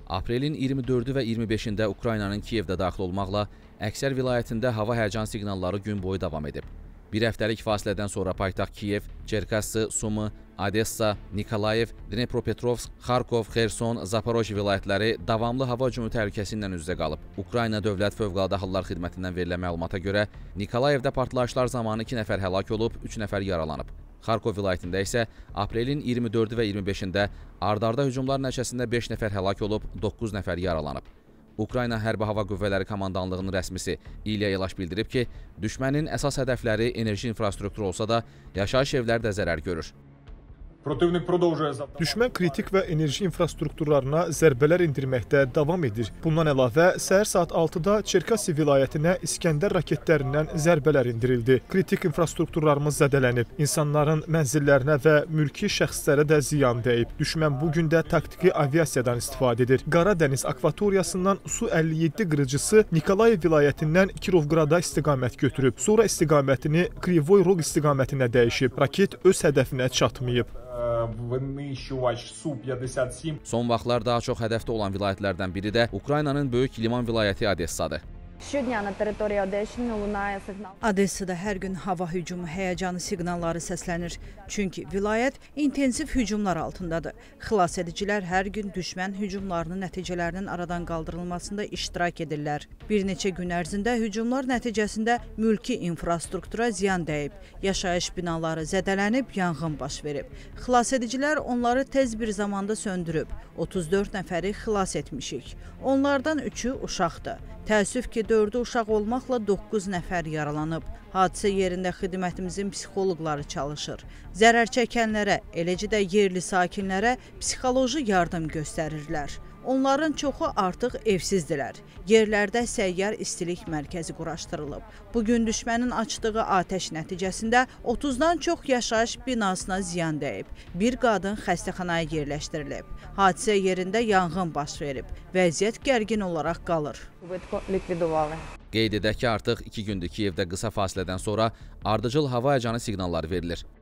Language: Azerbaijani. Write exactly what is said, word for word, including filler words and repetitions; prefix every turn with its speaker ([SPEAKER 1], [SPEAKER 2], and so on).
[SPEAKER 1] Aprelin iyirmi dördü və iyirmi beşində Ukraynanın Kiyevdə daxil olmaqla əksər vilayətində hava həyəcan siqnalları gün boyu davam edib. Bir həftəlik fasilədən sonra paytaxt Kiyev, Çerkassi, Sumy, Odessa, Nikolayev, Dnepropetrovsk, Xarkov, Xerson, Zaporojye vilayətləri davamlı hava hücumu təhlükəsi ilə üz-üzə qalıb. Ukrayna Dövlət Fövqəladə Hallar Xidmətindən verilən məlumata görə Nikolayevdə partlayışlar zamanı iki nəfər həlak olub, üç nəfər yaralanıb. Xarkov vilayətində isə aprelin iyirmi dördü və iyirmi beşində ard-arda hücumlar nəticəsində beş nəfər həlak olub, doqquz nəfər yaralanıb. Ukrayna Hərbi Hava Qüvvələri Komandanlığının rəsmisi İlya Elaş bildirib ki, düşmənin əsas hədəfləri enerji infrastrukturu olsa da, yaşayış evləri də zərər görür.
[SPEAKER 2] Düşmən kritik və enerji infrastrukturlarına zərbələr indirməkdə davam edir. Bundan əlavə, səhər saat altıda Çerkassi vilayətinə İskəndər raketlərindən zərbələr indirildi. Kritik infrastrukturlarımız zədələnib. İnsanların mənzillərinə və mülki şəxslərə də ziyan dəyib. Düşmən bugün də taktiki aviasiyadan istifadə edir. Qara Dəniz akvatoriyasından Su əlli yeddi qırıcısı Nikolayev vilayətindən Kirovgrada istiqamət götürüb. Sonra istiqamətini Krivoy Rog istiqamətinə dəyişib. Raket öz hədəfinə çatmayıb.
[SPEAKER 1] Son vaxtlar daha çox hədəfdə olan vilayətlərdən biri də Ukraynanın böyük liman vilayəti Odessadır.
[SPEAKER 3] Odessada hər gün hava hücumu həyəcanı siqnalları səslənir. Çünki vilayət intensiv hücumlar altındadır. Xilasedicilər hər gün düşmən hücumlarının nəticələrinin aradan qaldırılmasında iştirak edirlər. Bir neçə gün ərzində hücumlar nəticəsində mülki infrastruktura ziyan dəyib. Yaşayış binaları zədələnib, yanğın baş verib. Xilasedicilər onları tez bir zamanda söndürüb. otuz dörd nəfəri xilas etmişik. Onlardan üçü uşaqdır. Təəssüf ki, dördü uşaq olmaqla doqquz nəfər yaralanıb. Hadisə yerində xidmətimizin psixoloqları çalışır. Zərər çəkənlərə, eləcə də yerli sakinlərə psixoloji yardım göstərirlər. Onların çoxu artıq evsizdirlər. Yerlərdə səyyar istilik mərkəzi quraşdırılıb. Bugün düşmənin açdığı atəş nəticəsində otuzdan çox yaşayış binasına ziyan dəyib. Bir qadın xəstəxanaya yerləşdirilib. Hadisə yerində yanğın baş verib. Vəziyyət gərgin olaraq qalır.
[SPEAKER 1] Qeyd edək ki, artıq iki gündür Kiyevdə qısa fasilədən sonra ardıcıl hava həyəcanı siqnalları verilir.